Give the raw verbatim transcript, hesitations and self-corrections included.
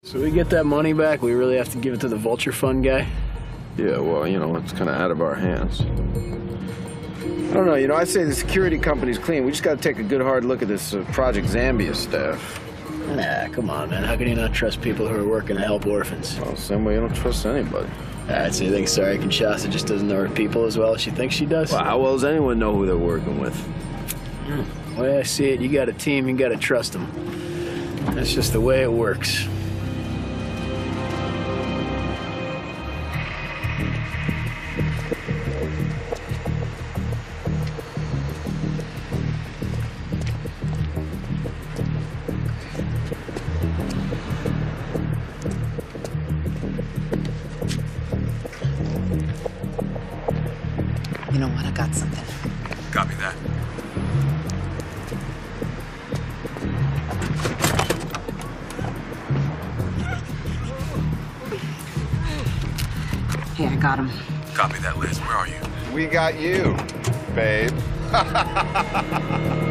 So we get that money back, we really have to give it to the Vulture Fund guy? Yeah, well, you know, it's kind of out of our hands. I don't know, you know, I say the security company's clean. We just got to take a good hard look at this uh, Project Zambia staff. Nah, come on, man. How can you not trust people who are working to help orphans? Well, same way you don't trust anybody. All right, so you think Sorry Kinshasa just doesn't know her people as well as she thinks she does? Well, how well does anyone know who they're working with? Hmm. The way I see it, you got a team, you got to trust them. That's just the way it works. You know what? I got something. Copy that. Hey, I got him. Copy that, Liz. Where are you? We got you, babe.